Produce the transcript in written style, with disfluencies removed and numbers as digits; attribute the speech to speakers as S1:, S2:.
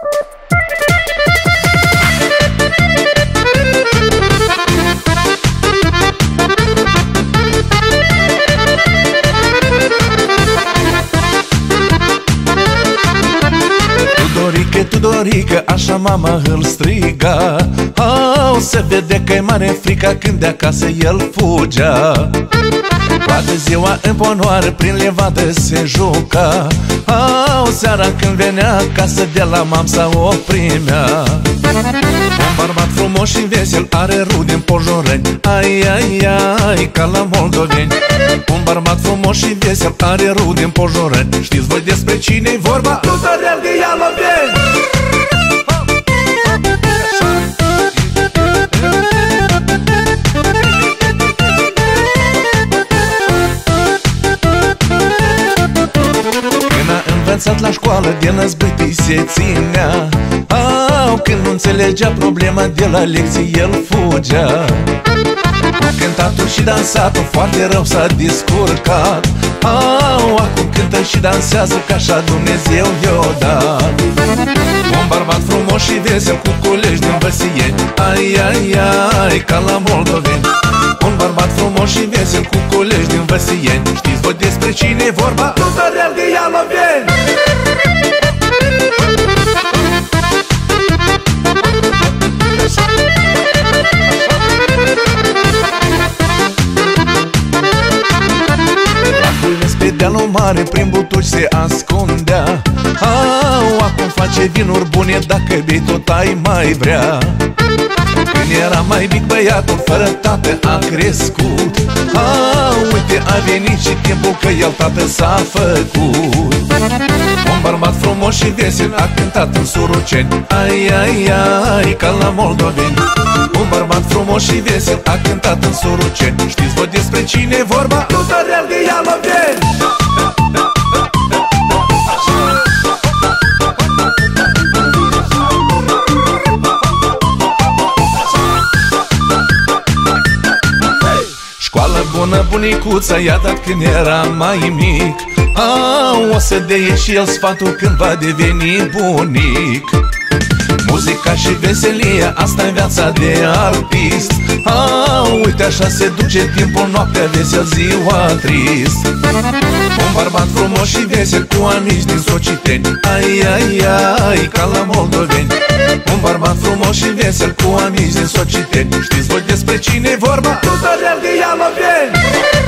S1: Tudorică, așa mama îl striga. Au, se vede că-i mare frica când de acasă el fugea. Toată ziua în ponoară prin levadă se juca. Au, seara când venea acasă de la mamsa o primea. Un bărbat frumos și vesel are rude în Pojoreni. Ai, ai, ai, ca la moldoveni. Un bărbat frumos și vesel are rude în Pojoreni. Știți voi despre cine-i vorba? Tudorel Ghialoveni! Învățat la școală, de năzbâtii se ținea. Au, când nu înțelegea problema, de la lecții el fugea. Cu cântatul și dansatul foarte rău s-a descurcat. Au, acum cântă și dansează ca așa Dumnezeu i-o dat. Un bărbat frumos și vesel cu colegi din Văsieni. Ai, ai, ai, ca la moldoveni. Un bărbat frumos și vesel cu colegi din Văsieni. Știți voi despre cine-i vorba? Tudorel Ghialoveni! Pe dealul mare prin butuci se ascundea. Au, acum face vinuri bune, dacă bei tot ai mai vrea. Când era mai mic băiatul, fără tată a crescut. Au, uite a venit și timpul că el tată s-a făcut. Un bărbat frumos și vesel a cântat în Suruceni. Ai, ai, ai, ca la moldoveni. Un bărbat frumos și vesel a cântat în Suruceni. Știți voi despre cine-i vorba? Tudorel Ghialoveni! Școală bună, bunicuța i-a dat când era mai mic. Au, o să dea și el sfatul când va deveni bunic. Muzica și veselia, asta-i viața de artist. Au, uite așa se duce timpul, noaptea vesel, ziua trist. Un bărbat frumos și vesel cu amici din Sociteni. Ai, ai, ai, ca la moldoveni. Un bărbat frumos și vesel cu amici din Sociteni. Știți voi despre cine-i vorba? Tudorel Ghialoveni!